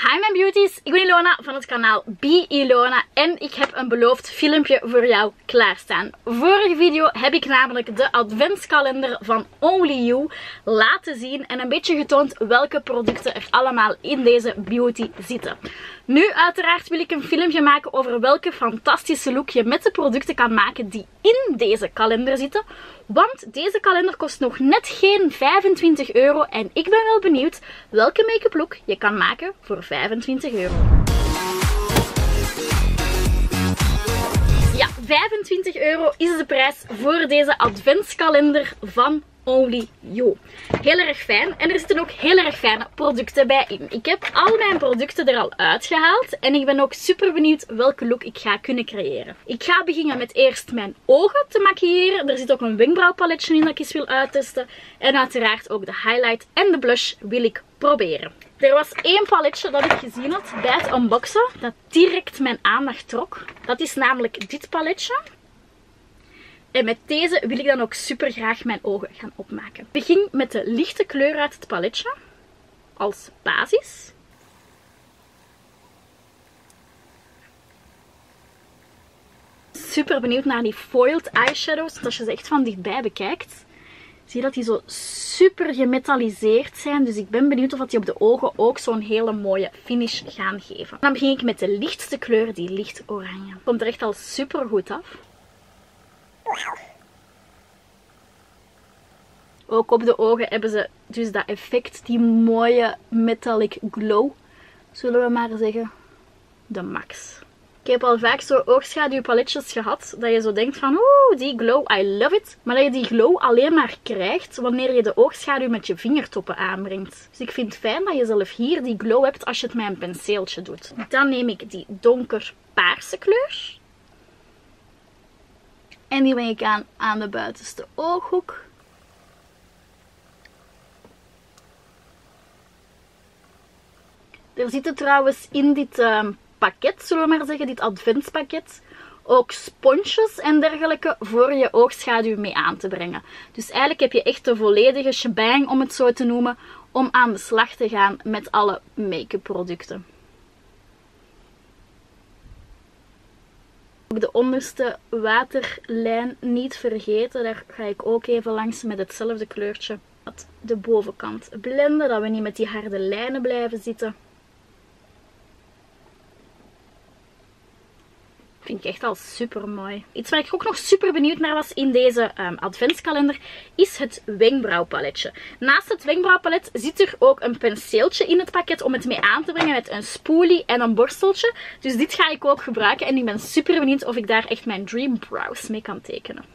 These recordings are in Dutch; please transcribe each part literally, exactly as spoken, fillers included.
Hi mijn beauties, ik ben Ilona van het kanaal Be Ilona en ik heb een beloofd filmpje voor jou klaarstaan. Vorige video heb ik namelijk de adventskalender van Only You laten zien en een beetje getoond welke producten er allemaal in deze beauty zitten. Nu uiteraard wil ik een filmpje maken over welke fantastische look je met de producten kan maken die in deze kalender zitten. Want deze kalender kost nog net geen vijfentwintig euro en ik ben wel benieuwd welke make-up look je kan maken voor vijfentwintig euro. Ja, vijfentwintig euro is de prijs voor deze adventskalender van Only You. Heel erg fijn. En er zitten ook heel erg fijne producten bij in. Ik heb al mijn producten er al uitgehaald. En ik ben ook super benieuwd welke look ik ga kunnen creëren. Ik ga beginnen met eerst mijn ogen te maquilleren. Er zit ook een wenkbrauwpaletje in dat ik eens wil uittesten. En uiteraard ook de highlight en de blush wil ik proberen. Er was één paletje dat ik gezien had bij het unboxen. Dat direct mijn aandacht trok. Dat is namelijk dit paletje. En met deze wil ik dan ook super graag mijn ogen gaan opmaken. Ik begin met de lichte kleur uit het paletje. Als basis. Super benieuwd naar die foiled eyeshadows. Want als je ze echt van dichtbij bekijkt, zie je dat die zo super gemetalliseerd zijn. Dus ik ben benieuwd of die op de ogen ook zo'n hele mooie finish gaan geven. Dan begin ik met de lichtste kleur, die licht oranje. Komt er echt al super goed af. Ook op de ogen hebben ze dus dat effect, die mooie metallic glow, zullen we maar zeggen, de max. Ik heb al vaak zo oogschaduwpaletjes gehad, dat je zo denkt van oeh, die glow, I love it. Maar dat je die glow alleen maar krijgt wanneer je de oogschaduw met je vingertoppen aanbrengt. Dus ik vind het fijn dat je zelf hier die glow hebt als je het met een penseeltje doet. Dan neem ik die donker paarse kleur. En die breng ik aan aan de buitenste ooghoek. Er zitten trouwens in dit uh, pakket, zullen we maar zeggen, dit adventspakket, ook sponsjes en dergelijke voor je oogschaduw mee aan te brengen. Dus eigenlijk heb je echt de volledige shebang, om het zo te noemen, om aan de slag te gaan met alle make-up producten. De onderste waterlijn niet vergeten. Daar ga ik ook even langs met hetzelfde kleurtje. De bovenkant blenden, dat we niet met die harde lijnen blijven zitten. Vind ik echt al super mooi. Iets waar ik ook nog super benieuwd naar was in deze um, adventskalender is het wenkbrauwpaletje. Naast het wenkbrauwpalet zit er ook een penseeltje in het pakket om het mee aan te brengen met een spoolie en een borsteltje. Dus dit ga ik ook gebruiken en ik ben super benieuwd of ik daar echt mijn dream brows mee kan tekenen.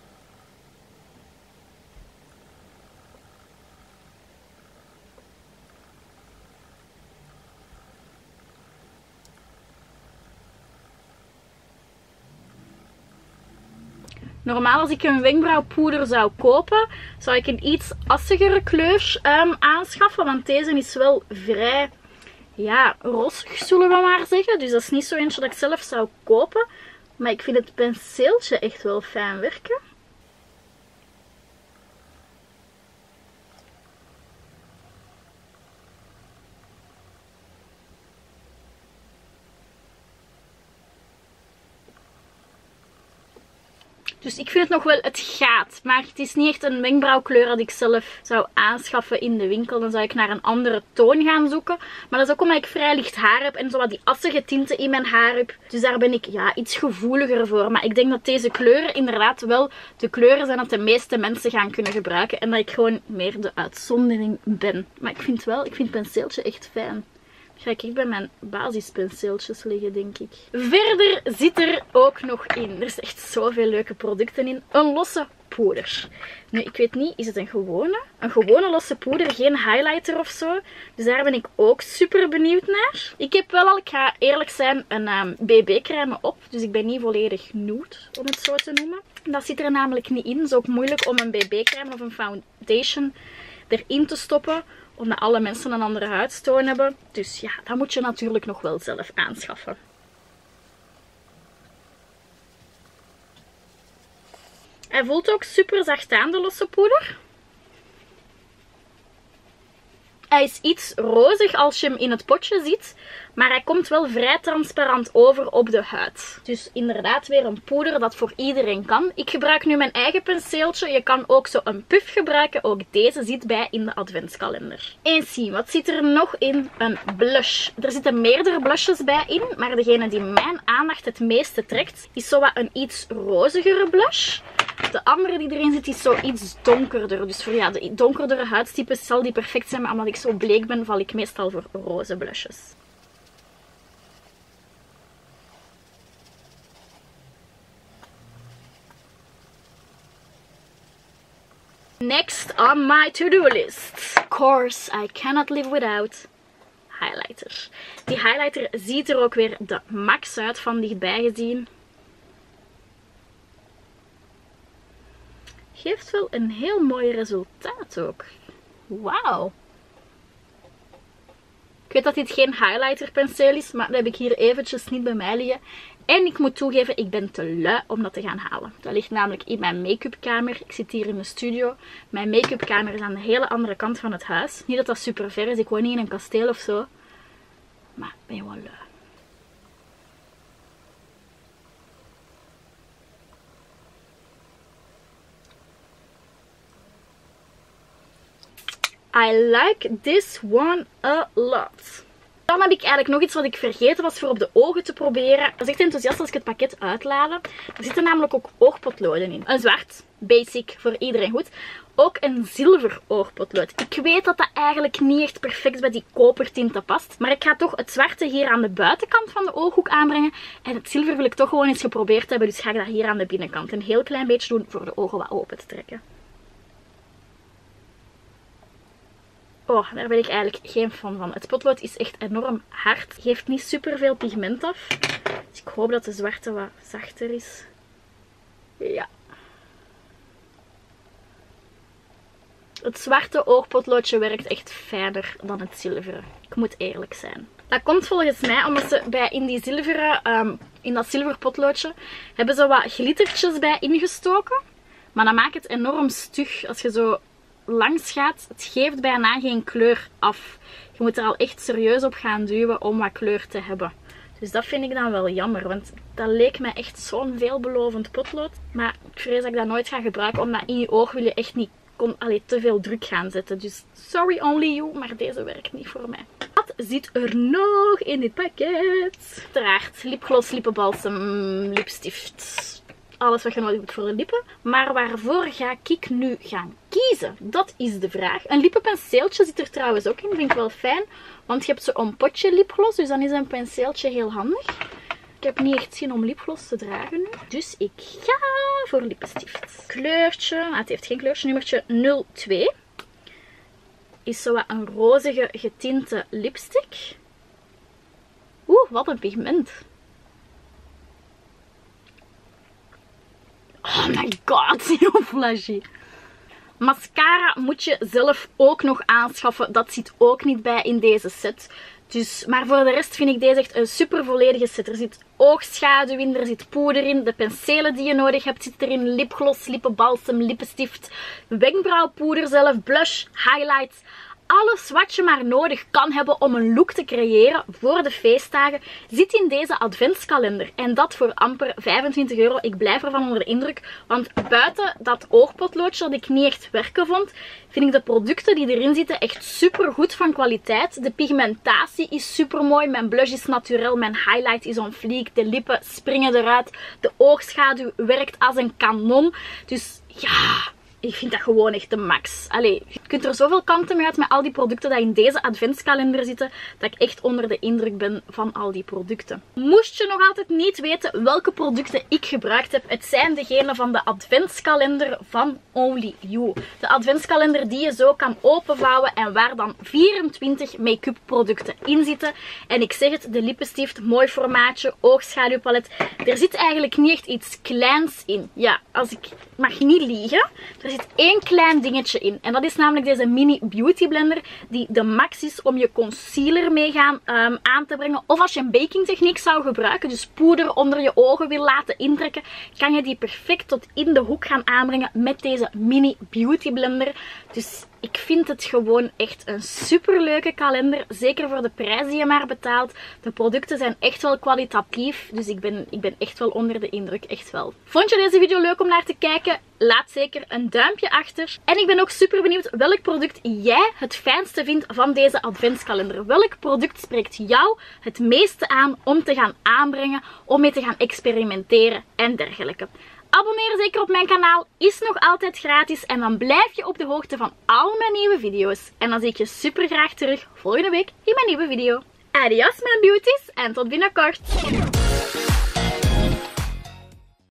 Normaal als ik een wenkbrauwpoeder zou kopen, zou ik een iets assigere kleur um, aanschaffen. Want deze is wel vrij, ja, rossig zullen we maar zeggen. Dus dat is niet zo eentje dat ik zelf zou kopen. Maar ik vind het penseeltje echt wel fijn werken. Dus ik vind het nog wel, het gaat. Maar het is niet echt een wenkbrauwkleur dat ik zelf zou aanschaffen in de winkel. Dan zou ik naar een andere toon gaan zoeken. Maar dat is ook omdat ik vrij licht haar heb en zo wat die assige tinten in mijn haar heb. Dus daar ben ik ja, iets gevoeliger voor. Maar ik denk dat deze kleuren inderdaad wel de kleuren zijn dat de meeste mensen gaan kunnen gebruiken. En dat ik gewoon meer de uitzondering ben. Maar ik vind wel, ik vind het penseeltje echt fijn. Ga ik echt bij mijn basispenseeltjes liggen, denk ik. Verder zit er ook nog in. Er zitten echt zoveel leuke producten in. Een losse poeder. Nu, ik weet niet, is het een gewone? Een gewone losse poeder, geen highlighter of zo. Dus daar ben ik ook super benieuwd naar. Ik heb wel al, ik ga eerlijk zijn, een um, B B-crème op. Dus ik ben niet volledig nude, om het zo te noemen. Dat zit er namelijk niet in. Het is ook moeilijk om een B B-crème of een foundation erin te stoppen, omdat alle mensen een andere huidstoon hebben. Dus ja, dat moet je natuurlijk nog wel zelf aanschaffen. Hij voelt ook super zacht aan, de losse poeder. Hij is iets rozig als je hem in het potje ziet, maar hij komt wel vrij transparant over op de huid. Dus inderdaad weer een poeder dat voor iedereen kan. Ik gebruik nu mijn eigen penseeltje. Je kan ook zo een puff gebruiken. Ook deze zit bij in de adventskalender. Eens zien, wat zit er nog in? Een blush. Er zitten meerdere blushes bij in, maar degene die mijn aandacht het meeste trekt, is zo wat een iets rozigere blush. De andere die erin zit is zo iets donkerder. Dus voor ja, de donkerdere huidtypes zal die perfect zijn. Maar omdat ik zo bleek ben, val ik meestal voor roze blushes. Next on my to-do list. Of course, I cannot live without highlighter. Die highlighter ziet er ook weer de max uit van dichtbij gezien. Geeft wel een heel mooi resultaat ook. Wauw. Ik weet dat dit geen highlighter penseel is, maar dat heb ik hier eventjes niet bij mij liggen. En ik moet toegeven, ik ben te lui om dat te gaan halen. Dat ligt namelijk in mijn make-up kamer. Ik zit hier in de studio. Mijn make-up kamer is aan de hele andere kant van het huis. Niet dat dat super ver is, ik woon niet in een kasteel of zo. Maar ik ben gewoon lui. I like this one a lot. Dan heb ik eigenlijk nog iets wat ik vergeten was voor op de ogen te proberen. Ik was echt enthousiast als ik het pakket uitlaadde. Er zitten namelijk ook oogpotloden in. Een zwart, basic, voor iedereen goed. Ook een zilver oogpotlood. Ik weet dat dat eigenlijk niet echt perfect bij die kopertinten past. Maar ik ga toch het zwarte hier aan de buitenkant van de ooghoek aanbrengen. En het zilver wil ik toch gewoon eens geprobeerd hebben. Dus ga ik dat hier aan de binnenkant een heel klein beetje doen voor de ogen wat open te trekken. Oh, daar ben ik eigenlijk geen fan van. Het potlood is echt enorm hard. Geeft niet super veel pigment af. Dus ik hoop dat de zwarte wat zachter is. Ja. Het zwarte oogpotloodje werkt echt fijner dan het zilveren. Ik moet eerlijk zijn. Dat komt volgens mij omdat ze bij in die zilveren, um, in dat zilverpotloodje, hebben ze wat glittertjes bij ingestoken. Maar dat maakt het enorm stug als je zo langs gaat. Het geeft bijna geen kleur af. Je moet er al echt serieus op gaan duwen om wat kleur te hebben. Dus dat vind ik dan wel jammer, want dat leek mij echt zo'n veelbelovend potlood. Maar ik vrees dat ik dat nooit ga gebruiken, omdat in je oog wil je echt niet kon, allee, te veel druk gaan zetten. Dus sorry only you, maar deze werkt niet voor mij. Wat zit er nog in dit pakket? Uiteraard lipgloss, lippenbalsem, lipstift. Alles wat je nodig hebt voor de lippen. Maar waarvoor ga ik nu gaan kiezen? Dat is de vraag. Een lippenpenseeltje zit er trouwens ook in. Vind ik wel fijn. Want je hebt zo'n potje lipgloss. Dus dan is een penseeltje heel handig. Ik heb niet echt zin om lipgloss te dragen nu. Dus ik ga voor lippenstift. Kleurtje. Ah, het heeft geen kleurtje. Nummertje nul twee. Is zo wat een rozige getinte lipstick. Oeh, wat een pigment. Oh my god, heel flashy. Mascara moet je zelf ook nog aanschaffen. Dat zit ook niet bij in deze set. Dus, maar voor de rest vind ik deze echt een super volledige set. Er zit oogschaduw in, er zit poeder in. De penselen die je nodig hebt zitten erin. Lipgloss, lippenbalsem, lippenstift, wenkbrauwpoeder zelf, blush, highlights. Alles wat je maar nodig kan hebben om een look te creëren voor de feestdagen zit in deze adventskalender. En dat voor amper vijfentwintig euro. Ik blijf ervan onder de indruk. Want buiten dat oogpotloodje dat ik niet echt werken vond, vind ik de producten die erin zitten echt super goed van kwaliteit. De pigmentatie is super mooi. Mijn blush is naturel. Mijn highlight is on fleek. De lippen springen eruit. De oogschaduw werkt als een kanon. Dus ja... Ik vind dat gewoon echt de max. Allee, je kunt er zoveel kanten mee uit met al die producten die in deze adventskalender zitten, dat ik echt onder de indruk ben van al die producten. Moest je nog altijd niet weten welke producten ik gebruikt heb, het zijn degene van de adventskalender van Only You. De adventskalender die je zo kan openvouwen en waar dan vierentwintig make-up producten in zitten. En ik zeg het, de lippenstift, mooi formaatje, oogschaduwpalet. Er zit eigenlijk niet echt iets kleins in. Ja, als ik mag niet liegen. Er zit één klein dingetje in. En dat is namelijk deze mini beauty blender. Die de max is om je concealer mee gaan um, aan te brengen. Of als je een baking techniek zou gebruiken. Dus poeder onder je ogen wil laten intrekken. Kan je die perfect tot in de hoek gaan aanbrengen met deze mini beauty blender. Dus Ik vind het gewoon echt een superleuke kalender. Zeker voor de prijs die je maar betaalt. De producten zijn echt wel kwalitatief. Dus ik ben, ik ben echt wel onder de indruk. Echt wel. Vond je deze video leuk om naar te kijken? Laat zeker een duimpje achter. En ik ben ook super benieuwd welk product jij het fijnste vindt van deze adventskalender. Welk product spreekt jou het meeste aan om te gaan aanbrengen, om mee te gaan experimenteren en dergelijke. Abonneer zeker op mijn kanaal, is nog altijd gratis en dan blijf je op de hoogte van al mijn nieuwe video's. En dan zie ik je super graag terug volgende week in mijn nieuwe video. Adios mijn beauties en tot binnenkort!